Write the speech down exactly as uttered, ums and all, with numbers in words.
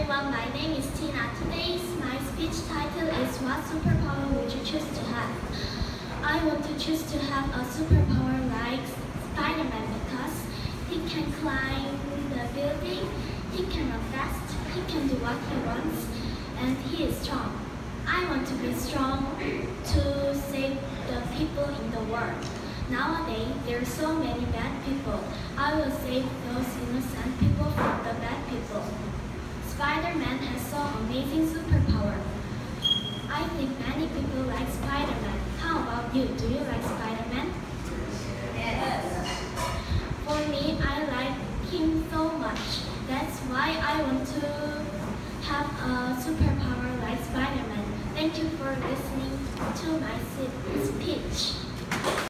everyone, my name is Tina. Today's my speech title is What Superpower Would You Choose to Have? I want to choose to have a superpower like Spider-Man because he can climb the building, he can run fast, he can do what he wants, and he is strong. I want to be strong to save the people in the world. Nowadays, there are so many bad people. I will save those innocent people from the bad people. Spider-Man has so amazing superpower. I think many people like Spider-Man. How about you? Do you like Spider-Man? Yes. For me, I like him so much. That's why I want to have a superpower like Spider-Man. Thank you for listening to my speech.